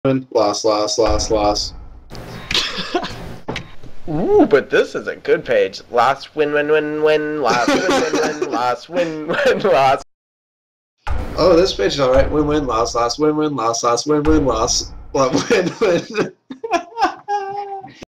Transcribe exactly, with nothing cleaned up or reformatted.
Win, loss, loss, loss, loss. Ooh, but this is a good page. Lost, win, win, win, win. Lost, win, win, win. Lost, win, win, lost. Oh, this page is alright. Win, win, loss, loss, win, win, loss, loss, win, win, loss. Win, win.